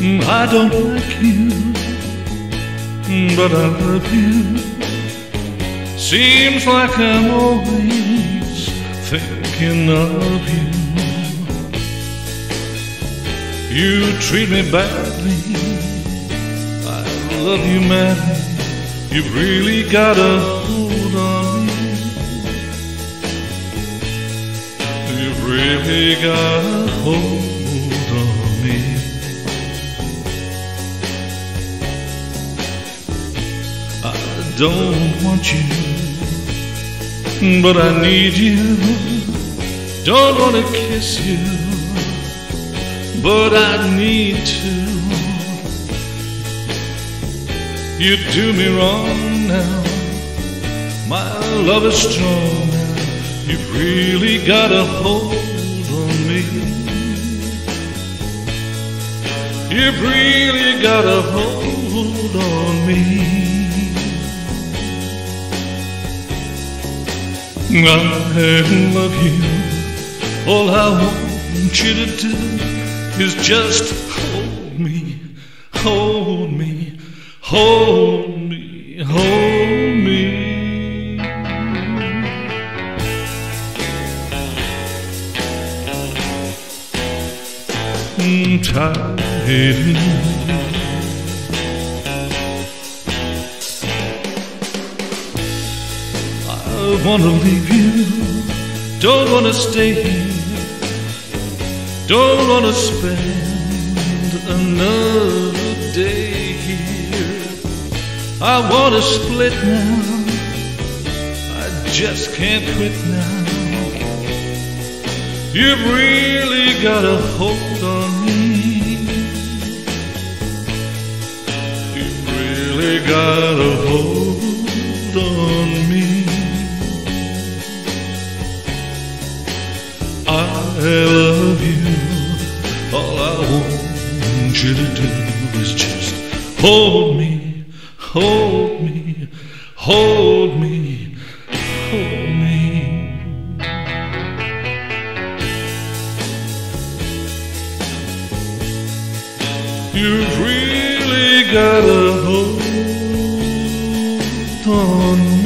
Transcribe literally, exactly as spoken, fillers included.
I don't like you, but I love you. Seems like I'm always thinking of you. You treat me badly, I love you madly. You've really got a hold on me. You've really got a hold on me. I don't want you, but I need you. Don't want to kiss you, but I need to. You do me wrong now, my love is strong now. You've really got a hold on me. You've really got a hold on me. I love you. All I want you to do is just hold me, hold me, hold me, hold me. Tightly. I wanna leave you, don't wanna stay here, don't wanna spend another day here. I wanna split now, I just can't quit now. You've really got a hold on me. You've really got a hold on me. I love you. All I want you to do is just hold me, hold me, hold me, hold me. You've really got a hold on me.